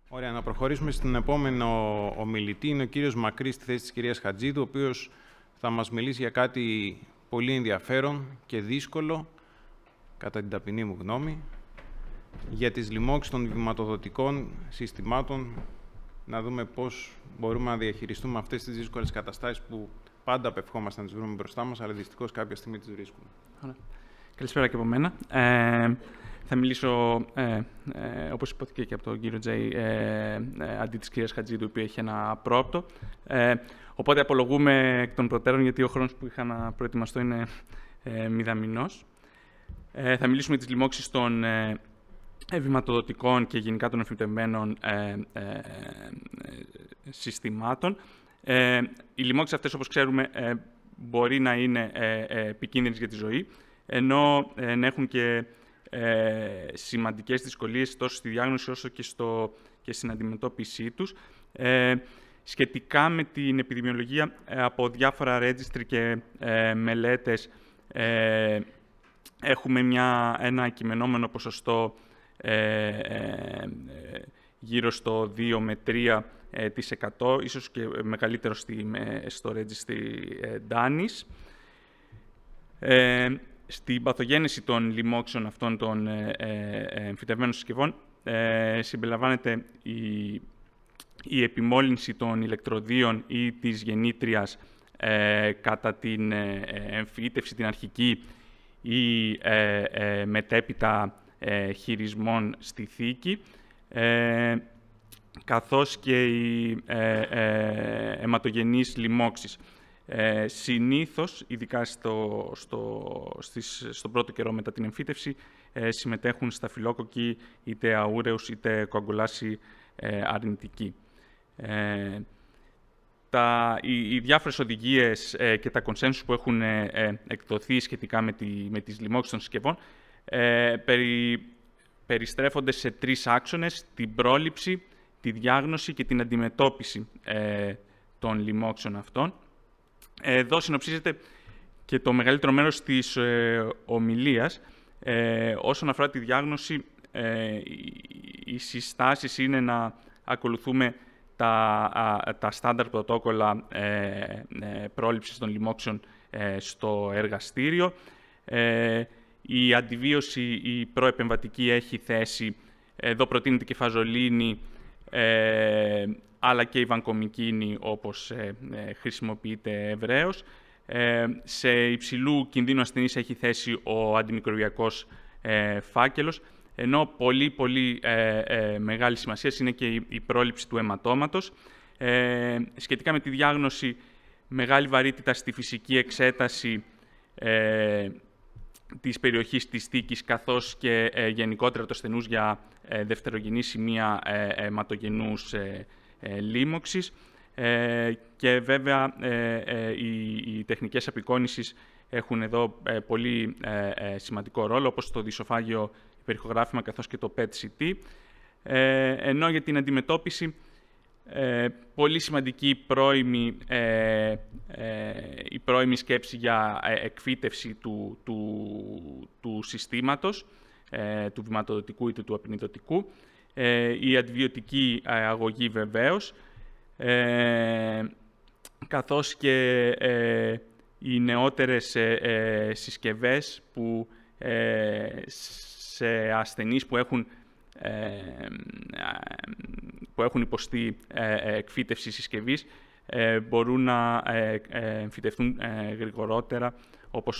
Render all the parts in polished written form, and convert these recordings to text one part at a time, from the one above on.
Ωραία, να προχωρήσουμε στην επόμενο ομιλητή. Είναι ο κύριος Μακρύς στη θέση της κυρίας Χατζίδου, ο οποίος θα μας μιλήσει για κάτι πολύ ενδιαφέρον και δύσκολο, κατά την ταπεινή μου γνώμη, για τις λοιμώξεις των βηματοδοτικών συστημάτων, να δούμε πώς μπορούμε να διαχειριστούμε αυτές τις δύσκολες καταστάσεις που πάντα απευχόμαστε να τις βρούμε μπροστά μας, αλλά δυστυχώς κάποια στιγμή τις βρίσκουμε. Καλησπέρα και από μένα. Θα μιλήσω, όπως υπόθηκε και από τον κύριο Τζέι, αντί της κυρίας Χατζίδου, η οποία έχει ένα πρόοπτο. Οπότε απολογούμε εκ των προτέρων, γιατί ο χρόνος που είχα να προετοιμαστώ είναι μηδαμινός. Θα μιλήσουμε για τις λοιμώξεις των βηματοδοτικών και γενικά των εμφυτευμένων συστημάτων. Οι λοιμώξεις αυτές, όπως ξέρουμε, μπορεί να είναι επικίνδυνες για τη ζωή, ενώ να έχουν και σημαντικές δυσκολίες τόσο στη διάγνωση όσο και στην αντιμετώπιση τους. Σχετικά με την επιδημιολογία, από διάφορα registry και μελέτες έχουμε ένα κειμενόμενο ποσοστό γύρω στο 2 με 3%, ίσως και μεγαλύτερο στο registry Danis. Στην παθογένεση των λοιμώξεων αυτών των εμφυτευμένων συσκευών συμπεριλαμβάνεται η επιμόλυνση των ηλεκτροδίων ή της γεννήτριας κατά την εμφύτευση, την αρχική ή μετέπειτα χειρισμών στη θήκη, καθώς και οι αιματογενείς λοιμώξεις. Συνήθως, ειδικά στον πρώτο καιρό μετά την εμφύτευση, συμμετέχουν σταφυλόκοκκι είτε αούρεους είτε κοαγκουλάσι αρνητικοί. Οι διάφορες οδηγίες και τα consensus που έχουν εκδοθεί σχετικά με τις λοιμώξεις των συσκευών περιστρέφονται σε 3 άξονες: την πρόληψη, τη διάγνωση και την αντιμετώπιση των λοιμώξεων αυτών. Εδώ συνοψίζεται και το μεγαλύτερο μέρος της ομιλίας. Όσον αφορά τη διάγνωση, οι συστάσεις είναι να ακολουθούμε τα στάνταρ πρωτόκολλα πρόληψης των λοιμώξεων στο εργαστήριο. Η αντιβίωση, η προεπεμβατική έχει θέση. Εδώ προτείνεται και φαζολίνη, αλλά και η βανκομικίνη, όπως χρησιμοποιείται ευρέως. Σε υψηλού κινδύνου ασθενείς έχει θέση ο αντιμικροβιακός φάκελος, ενώ πολύ μεγάλη σημασία είναι και η πρόληψη του αιματώματος. Σχετικά με τη διάγνωση, μεγάλη βαρύτητα στη φυσική εξέταση της περιοχής της θήκης, καθώς και γενικότερα του ασθενούς για δευτερογενή σημεία αιματογενούς λοίμωξης. Και βέβαια οι τεχνικές απεικόνησης έχουν εδώ πολύ σημαντικό ρόλο, όπως το δυσοφάγιο υπερηχογράφημα καθώς και το PET-CT. Ενώ για την αντιμετώπιση, πολύ σημαντική η πρώιμη σκέψη για εκφύτευση του συστήματος, του βηματοδοτικού είτε του απεινιδωτικού, η αντιβιωτική αγωγή βεβαίως, καθώς και οι νεότερες συσκευές που σε ασθενείς που έχουν υποστεί εκφύτευση συσκευής μπορούν να εμφυτευτούν γρηγορότερα, όπως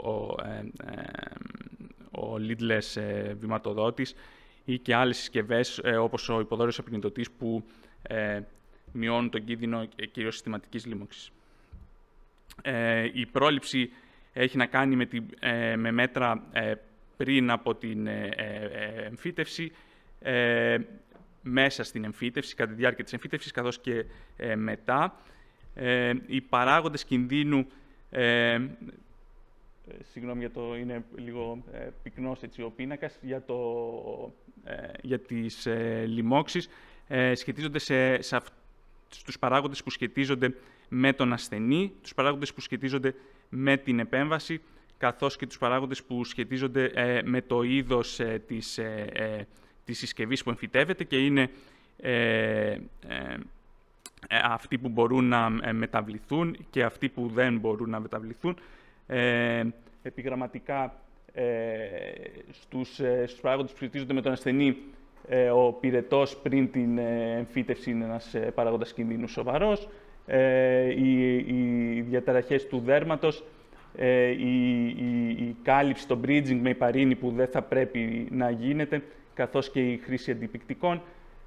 ο leadless βηματοδότης ή και άλλες συσκευές όπως ο υποδόριος απεινιδωτής που μειώνουν τον κίνδυνο κυρίως συστηματικής λοίμωξης. Η πρόληψη έχει να κάνει με μέτρα πριν από την εμφύτευση, μέσα στην εμφύτευση, κατά τη διάρκεια της εμφύτευσης, καθώς και μετά. Οι παράγοντες κινδύνου, συγγνώμη είναι λίγο πυκνός έτσι, ο πίνακας, για τις λοιμώξεις, σχετίζονται στους παράγοντες που σχετίζονται με τον ασθενή, τους παράγοντες που σχετίζονται με την επέμβαση, καθώς και τους παράγοντες που σχετίζονται με το είδος της συσκευής που εμφυτεύεται, και είναι αυτοί που μπορούν να μεταβληθούν και αυτοί που δεν μπορούν να μεταβληθούν. Επιγραμματικά, στους παράγοντες που σχετίζονται με τον ασθενή, ο πυρετός πριν την εμφύτευση είναι ένας παράγοντας κινδύνου σοβαρός. Οι διαταραχές του δέρματος, η κάλυψη, το bridging με ηπαρίνη που δεν θα πρέπει να γίνεται, καθώς και η χρήση αντιπικτικών.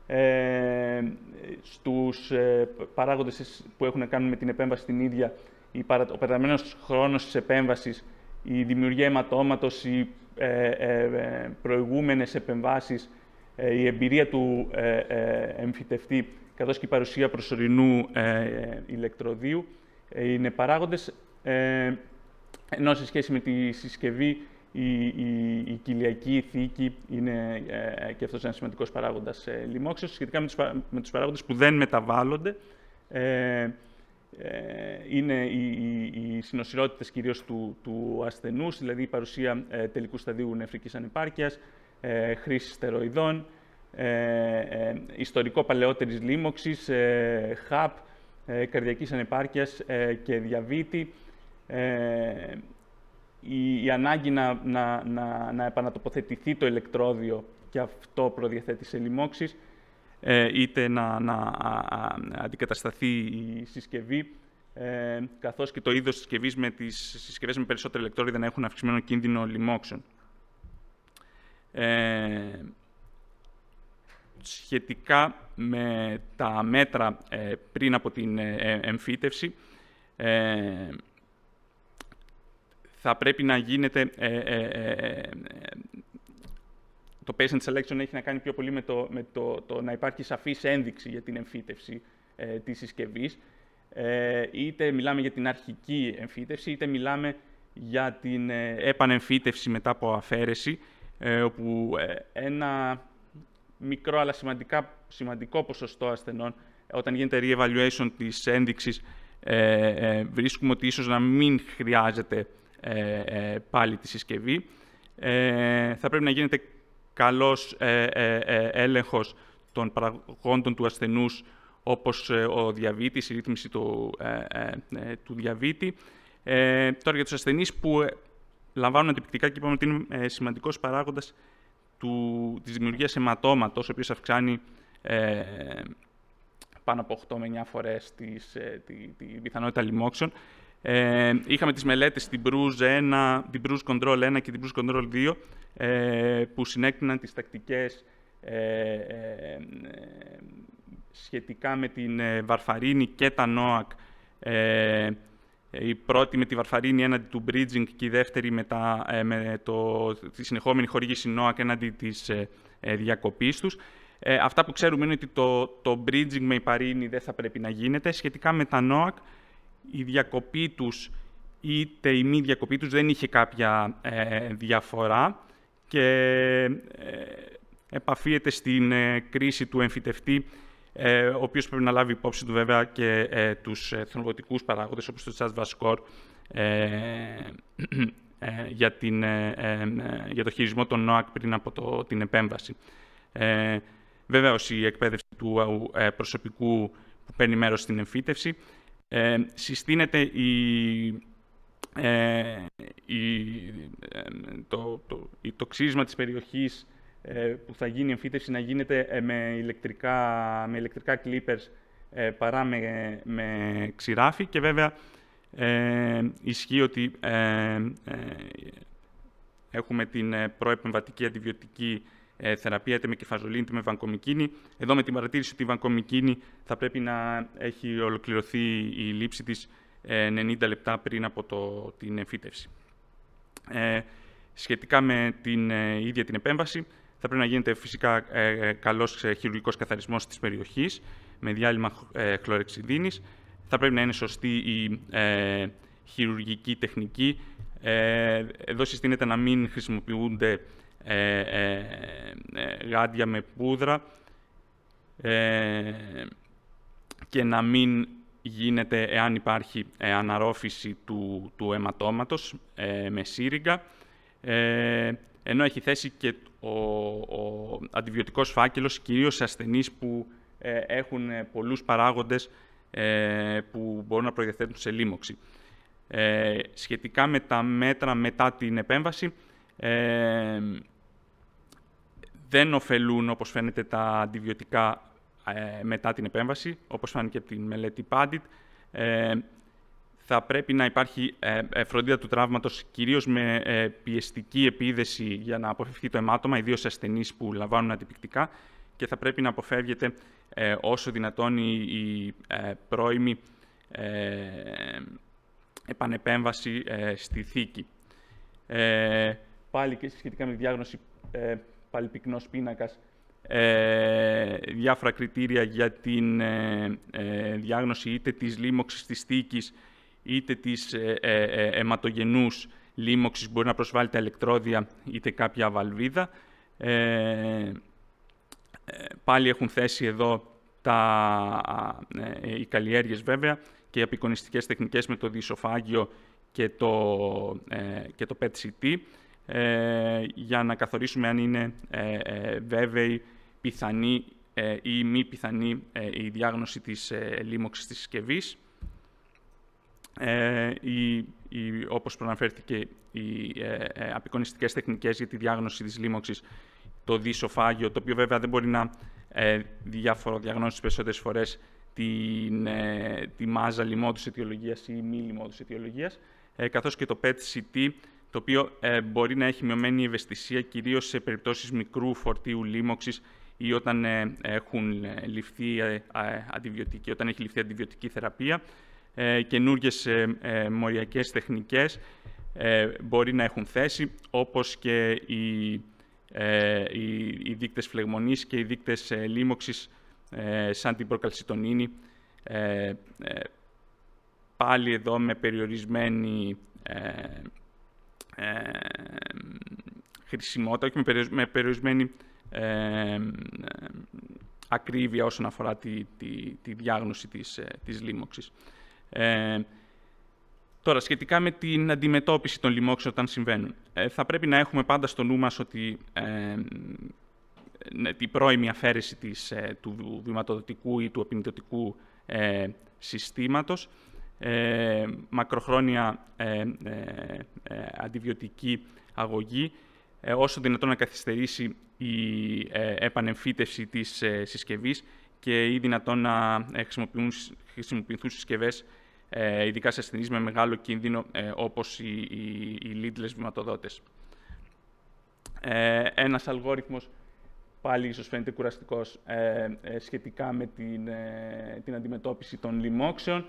Στους παράγοντες που έχουν να κάνουν με την επέμβαση την ίδια, ο περασμένος χρόνος της επέμβασης, η δημιουργία αιματώματος, οι προηγούμενες επεμβάσεις, η εμπειρία του εμφυτευτή, καθώς και η παρουσία προσωρινού ηλεκτροδίου, είναι παράγοντες, ενώ σε σχέση με τη συσκευή, η κοιλιακή θήκη είναι και αυτός ένας σημαντικός παράγοντας λοιμώξεως. Σχετικά με τους παράγοντες που δεν μεταβάλλονται, είναι οι συνοσυρότητες κυρίως του ασθενούς, δηλαδή η παρουσία τελικού σταδίου νεφρικής ανυπάρκειας, χρήση στεροειδών, ιστορικό παλαιότερης λοίμωξης, ΧΑΠ, καρδιακής ανυπάρκειας και διαβήτη, η ανάγκη να επανατοποθετηθεί το ηλεκτρόδιο και αυτό προδιαθέτει σε λοιμώξεις, είτε να αντικατασταθεί η συσκευή, καθώς και το είδος συσκευής με τις συσκευές με περισσότερα ηλεκτρόδια να έχουν αυξημένο κίνδυνο λοιμώξεων. Σχετικά με τα μέτρα πριν από την εμφύτευση, θα πρέπει να γίνεται... Το patient selection έχει να κάνει πιο πολύ με το να υπάρχει σαφής ένδειξη για την εμφύτευση της συσκευής. Είτε μιλάμε για την αρχική εμφύτευση, είτε μιλάμε για την επανεμφύτευση μετά από αφαίρεση, όπου ένα μικρό αλλά σημαντικό ποσοστό ασθενών, όταν γίνεται re-evaluation της ένδειξης, βρίσκουμε ότι ίσως να μην χρειάζεται πάλι τη συσκευή. Θα πρέπει να γίνεται καλός έλεγχος των παραγόντων του ασθενούς, όπως ο διαβήτης, η ρύθμιση του διαβήτη. Τώρα για τους ασθενείς που λαμβάνουν αντιπικτικά, και είπαμε ότι είναι σημαντικός παράγοντας της δημιουργίας αιματώματος, ο οποίος αυξάνει πάνω από 8 με 9 φορές τη πιθανότητα λοιμώξεων. Είχαμε τις μελέτες, την Bruise Control 1 και την Bruise Control 2, που συνέκριναν τις τακτικές σχετικά με την βαρφαρίνη και τα NOAC. Η πρώτη με τη βαρφαρίνη έναντι του bridging και η δεύτερη με τη συνεχόμενη χορήγηση NOAC έναντι της διακοπής τους. Αυτά που ξέρουμε είναι ότι το bridging με ηπαρίνη δεν θα πρέπει να γίνεται. Σχετικά με τα NOAC, η διακοπή τους είτε η μη διακοπή τους δεν είχε κάποια διαφορά και επαφίεται στην κρίση του εμφυτευτή, ο οποίος πρέπει να λάβει υπόψη του βέβαια και τους θρομβωτικούς παράγοντες, όπως το CHA2DS score, για το χειρισμό των NOAC πριν από την επέμβαση. Βεβαίως, η εκπαίδευση του προσωπικού που παίρνει μέρος στην εμφύτευση. Συστήνεται το ξύρισμα της περιοχής που θα γίνει η εμφύτευση να γίνεται με ηλεκτρικά clippers παρά με ξηράφι, και βέβαια ισχύει ότι έχουμε την προεπεμβατική αντιβιωτική θεραπεία είτε με κεφαζολίνη είτε με βανκομικίνη. Εδώ με την παρατήρηση ότι η βανκομικίνη θα πρέπει να έχει ολοκληρωθεί η λήψη της 90 λεπτά πριν από την εμφύτευση. Σχετικά με την ίδια την επέμβαση, θα πρέπει να γίνεται φυσικά καλός χειρουργικός καθαρισμός της περιοχής με διάλειμμα χλωρεξιδίνης. Θα πρέπει να είναι σωστή η χειρουργική τεχνική. Εδώ συστήνεται να μην χρησιμοποιούνται γάντια με πούδρα και να μην γίνεται, εάν υπάρχει αναρρόφηση του αιματώματος με σύριγγα, ενώ έχει θέση και ο αντιβιωτικός φάκελος, κυρίως σε ασθενείς που έχουν πολλούς παράγοντες που μπορούν να προδιαθέτουν σε λίμωξη. Σχετικά με τα μέτρα μετά την επέμβαση, δεν ωφελούν, όπως φαίνεται, τα αντιβιωτικά μετά την επέμβαση, όπως φάνηκε από τη μελέτη Pandit. Θα πρέπει να υπάρχει φροντίδα του τραύματος, κυρίως με πιεστική επίδεση για να αποφευχθεί το αιμάτωμα, ιδίως σε ασθενείς που λαμβάνουν αντιπικτικά, και θα πρέπει να αποφεύγεται όσο δυνατόν η πρώιμη επανεπέμβαση στη θήκη. Πάλι και σχετικά με τη διάγνωση, πάλι πυκνός πίνακας, διάφορα κριτήρια για την διάγνωση είτε της λίμωξης της θήκης, είτε της αιματογενούς λίμωξης, μπορεί να προσβάλλει τα ηλεκτρόδια είτε κάποια βαλβίδα. Πάλι έχουν θέση εδώ οι καλλιέργειες βέβαια και οι απεικονιστικές τεχνικές με το διεισοφάγιο και το PET-CT, για να καθορίσουμε αν είναι βέβαιη, πιθανή ή μη πιθανή η διάγνωση της λίμωξης της συσκευής. Όπως προαναφέρθηκε, οι απεικονιστικές τεχνικές για τη διάγνωση της λίμωξης, το διεισοφάγιο, το οποίο βέβαια δεν μπορεί να διαγνώσει περισσότερες φορές τη μάζα λιμώδους αιτιολογίας ή μη λιμώδους αιτιολογίας, καθώς και το PET-CT, το οποίο μπορεί να έχει μειωμένη ευαισθησία, κυρίως σε περιπτώσεις μικρού φορτίου λίμωξης ή όταν έχουν ληφθεί όταν έχει ληφθεί αντιβιωτική θεραπεία. Καινούργιες μοριακές τεχνικές μπορεί να έχουν θέση, όπως και οι δείκτες φλεγμονής και οι δείκτες λίμωξης σαν την προκαλσιτονίνη, πάλι εδώ με περιορισμένη χρησιμότητα, όχι με περιορισμένη ακρίβεια όσον αφορά τη διάγνωση της λίμωξης. Τώρα, σχετικά με την αντιμετώπιση των λοιμώξεων όταν συμβαίνουν, θα πρέπει να έχουμε πάντα στο νου μας ότι την πρώιμη αφαίρεση του βηματοδοτικού ή του απεινιδωτικού συστήματος, μακροχρόνια αντιβιωτική αγωγή, όσο δυνατόν να καθυστερήσει η επανεμφύτευση της συσκευής και ή δυνατόν να χρησιμοποιηθούν συσκευές ειδικά σε ασθενείς με μεγάλο κίνδυνο, όπως οι leadless βηματοδότες. Ένας αλγόριθμος, πάλι ίσως φαίνεται κουραστικός, σχετικά με την αντιμετώπιση των λοιμώξεων.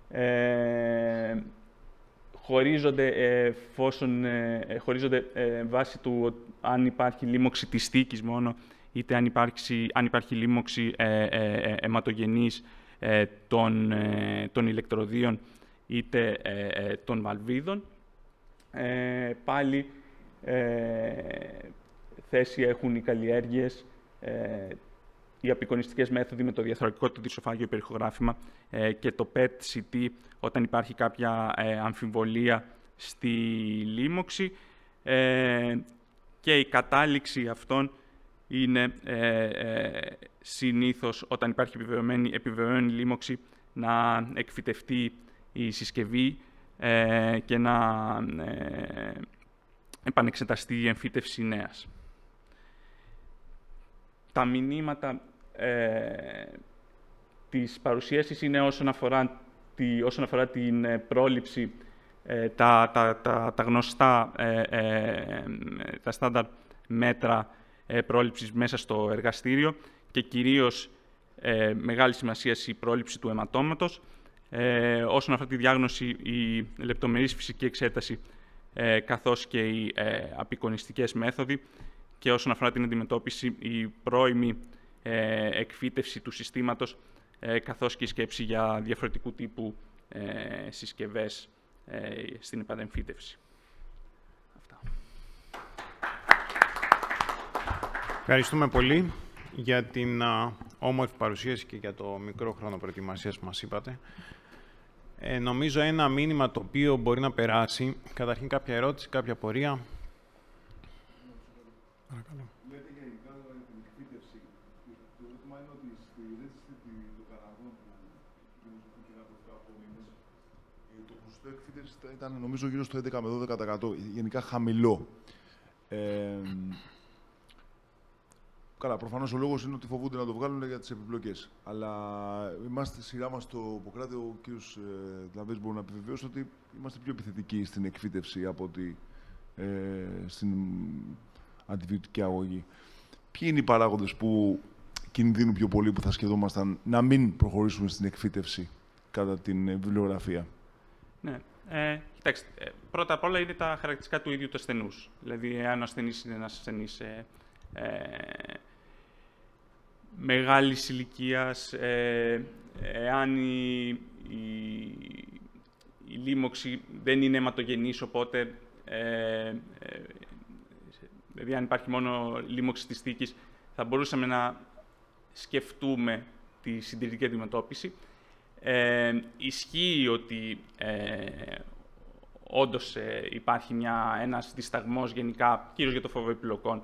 Χωρίζονται βάσει του αν υπάρχει λίμωξη της θήκης μόνο, είτε αν υπάρχει λίμωξη αιματογενής των ηλεκτροδίων είτε των βαλβίδων. Πάλι θέση έχουν οι καλλιέργειες, οι απεικονιστικές μέθοδοι με το διαθωρακικό, το διεισοφάγιο υπερηχογράφημα και το PET-CT όταν υπάρχει κάποια αμφιβολία στη λίμωξη, και η κατάληξη αυτών είναι συνήθως όταν υπάρχει επιβεβαιωμένη λίμωξη να εκφυτευτεί η συσκευή και να επανεξεταστεί η εμφύτευση νέας. Τα μηνύματα της παρουσίασης είναι όσον αφορά την πρόληψη, τα γνωστά, τα στάνταρ μέτρα πρόληψης μέσα στο εργαστήριο και κυρίως μεγάλη σημασία η πρόληψη του αιματώματος. Όσον αφορά τη διάγνωση, η λεπτομερής φυσική εξέταση καθώς και οι απεικονιστικές μέθοδοι, και όσον αφορά την αντιμετώπιση, η πρώιμη εκφύτευση του συστήματος καθώς και η σκέψη για διαφορετικού τύπου συσκευές στην επανεμφύτευση. Αυτά. Ευχαριστούμε πολύ για την όμορφη παρουσίαση και για το μικρό χρόνο προετοιμασίας που μας είπατε. Νομίζω ένα μήνυμα το οποίο μπορεί να περάσει. Καταρχήν κάποια ερώτηση, κάποια απορία. Παρακαλώ. Λέτε γενικά την εκφύτευση Το ερώτημα είναι ότι στη ρύθμιση των Καναδών που είχε από 18 μήνες, το ποσοστό εκφύτευσης ήταν νομίζω γύρω στο 11 με 12%, γενικά χαμηλό. Καλά, προφανώς ο λόγος είναι ότι φοβούνται να το βγάλουν για τις επιπλοκές. Αλλά είμαστε στη σειρά μας στο Ιπποκράτη, ο κ. Δλαβές μπορεί να επιβεβαιώσει ότι είμαστε πιο επιθετικοί στην εκφύτευση από ότι στην αντιβιωτική αγωγή. Ποιοι είναι οι παράγοντες που κινδύνουν πιο πολύ, που θα σκεφτόμασταν να μην προχωρήσουμε στην εκφύτευση κατά την βιβλιογραφία? Ναι. Κοιτάξτε, πρώτα απ' όλα είναι τα χαρακτηριστικά του ίδιου του ασθενούς. Δηλαδή, αν ο ασθενής είναι ένας ασθενής μεγάλης ηλικίας, εάν η λίμωξη δεν είναι αιματογενής, οπότε δηλαδή αν υπάρχει μόνο λίμωξη της θήκης, θα μπορούσαμε να σκεφτούμε τη συντηρητική αντιμετώπιση. Ισχύει ότι όντως υπάρχει ένας δισταγμός γενικά, κυρίως για το φόβο επιπλοκών,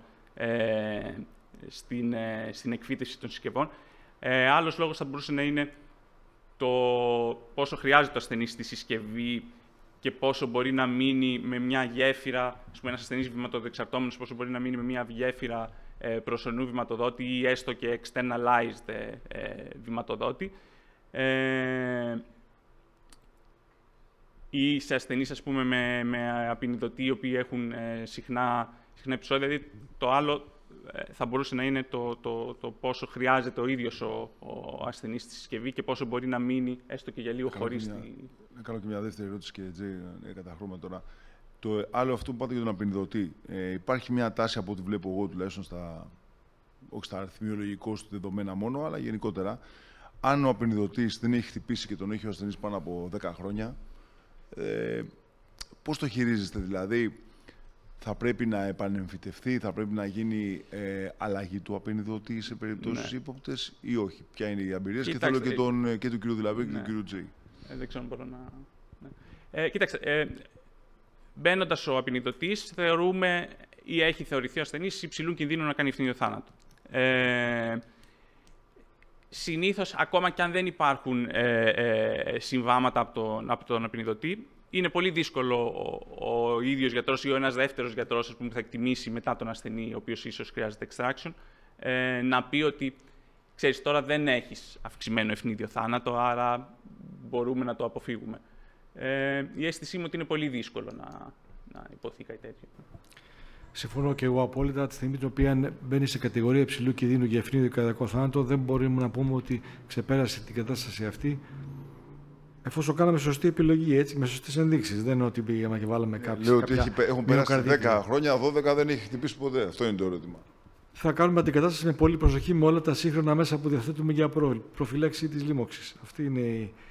στην εκφύτευση των συσκευών. Άλλος λόγος θα μπορούσε να είναι το πόσο χρειάζεται ο ασθενής στη συσκευή και πόσο μπορεί να μείνει με μια γέφυρα, ας πούμε, ένας ασθενής βηματοδεξαρτώμενος, πόσο μπορεί να μείνει με μια γέφυρα προσωνού βηματοδότη ή έστω και externalized βηματοδότη. Ή σε ασθενείς, ας πούμε, με απεινιδωτή, οι οποίοι έχουν συχνά επεισόδια. Δηλαδή, το άλλο θα μπορούσε να είναι το πόσο χρειάζεται ο ίδιος ο ασθενής στη συσκευή και πόσο μπορεί να μείνει έστω και για λίγο χωρίς τη... Να κάνω και μια δεύτερη ερώτηση, κύριε Τζέι, καταχρούμε τώρα. Το άλλο αυτό που πάτε για τον απεινιδωτή. Υπάρχει μια τάση, από ό,τι βλέπω εγώ τουλάχιστον, όχι στα αριθμιολογικό του δεδομένα μόνο, αλλά γενικότερα, αν ο απεινιδωτής δεν έχει χτυπήσει και τον έχει ο ασθενής πάνω από 10 χρόνια, πώς το χειρίζεστε? Δηλαδή, θα πρέπει να επανεμφυτευτεί, θα πρέπει να γίνει αλλαγή του απεινιδωτή σε περιπτώσεις ύποπτες ή όχι? Ποια είναι η εμπειρία? Και θέλω και του κ. Δηλαβή και του κ. Τζέι. Δεν ξέρω αν μπορώ να... Ναι. Κοιτάξτε, μπαίνοντας ο απεινιδωτής, θεωρούμε ή έχει θεωρηθεί ο ασθενής υψηλού κινδύνου να κάνει ευθύνιο θάνατο. Συνήθως, ακόμα και αν δεν υπάρχουν συμβάματα από τον απεινιδωτή, είναι πολύ δύσκολο ο ίδιος γιατρός ή ένας δεύτερος γιατρός που θα εκτιμήσει μετά τον ασθενή, ο οποίος ίσως χρειάζεται extraction, να πει ότι, ξέρεις, τώρα δεν έχεις αυξημένο ευνίδιο θάνατο, άρα μπορούμε να το αποφύγουμε. Η αίσθησή μου ότι είναι πολύ δύσκολο να υποθεί κάτι τέτοιο. Συμφωνώ και εγώ απόλυτα. Τη στιγμή την οποία μπαίνει σε κατηγορία υψηλού κινδύνου για ευνίδιο καρδιακό θάνατο, δεν μπορούμε να πούμε ότι ξεπέρασε την κατάσταση αυτή, εφόσον κάναμε σωστή επιλογή, έτσι, με σωστές ενδείξεις. Δεν είναι ότι πήγαμε και βάλαμε κάποιες. Λέω ότι έχουν περάσει 10 χρόνια, 12 δεν έχει χτυπήσει ποτέ. Αυτό είναι το ερώτημα. Θα κάνουμε αντικατάσταση με πολύ προσοχή με όλα τα σύγχρονα μέσα που διαθέτουμε για προφυλάξη της λίμωξης. Αυτή είναι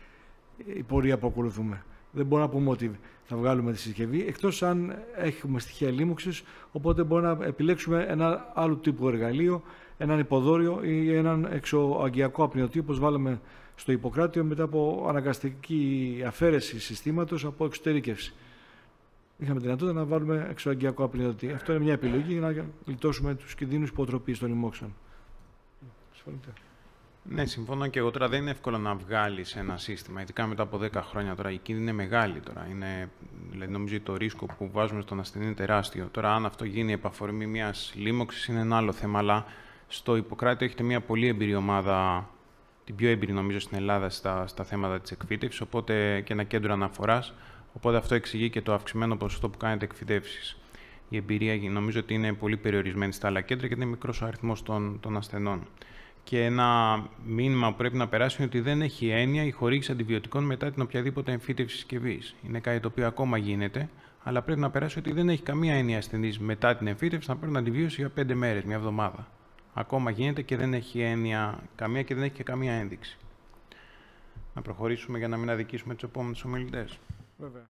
η πορεία που ακολουθούμε. Δεν μπορούμε να πούμε ότι θα βγάλουμε τη συσκευή, εκτός αν έχουμε στοιχεία λίμωξης, οπότε μπορούμε να επιλέξουμε ένα άλλο τύπο εργαλείο, έναν υποδόριο ή έναν εξωαγγειακό απεινιδωτή, όπως βάλαμε στο Ιπποκράτιο μετά από αναγκαστική αφαίρεση συστήματος από εξωτερήκευση. Είχαμε τη δυνατότητα να βάλουμε εξωαγγειακό απεινιδωτή. Αυτό είναι μια επιλογή για να γλιτώσουμε τους κινδύνους υποτροπής των λοιμόξεων. Συμφωνείτε? Ναι, συμφωνώ και εγώ. Τώρα δεν είναι εύκολο να βγάλεις ένα σύστημα, ειδικά μετά από 10 χρόνια. Τώρα η κίνδυνη είναι μεγάλη. Τώρα. Δηλαδή, νομίζω το ρίσκο που βάζουμε στον ασθενή είναι τεράστιο. Τώρα, αν αυτό γίνει επ' αφορμή μιας λίμωξης, είναι ένα άλλο θέμα. Αλλά στο Ιπποκράτιο έχετε μια πολύ εμπειρή ομάδα, την πιο εμπειρή νομίζω στην Ελλάδα στα θέματα της εκφύτευσης, οπότε και ένα κέντρο αναφοράς. Οπότε αυτό εξηγεί και το αυξημένο ποσοστό που κάνετε εκφυτεύσεις. Η εμπειρία νομίζω ότι είναι πολύ περιορισμένη στα άλλα κέντρα και είναι μικρός ο αριθμός των ασθενών. Και ένα μήνυμα που πρέπει να περάσει είναι ότι δεν έχει έννοια η χορήγηση αντιβιωτικών μετά την οποιαδήποτε εμφύτευση συσκευής. Είναι κάτι το οποίο ακόμα γίνεται, αλλά πρέπει να περάσει ότι δεν έχει καμία έννοια ασθενής μετά την εμφύτευση να παίρνουν αντιβίωση για 5 μέρες, μια εβδομάδα. Ακόμα γίνεται και δεν έχει έννοια καμία και δεν έχει και καμία ένδειξη. Να προχωρήσουμε για να μην αδικήσουμε τους επόμενους ομιλητές. Βέβαια.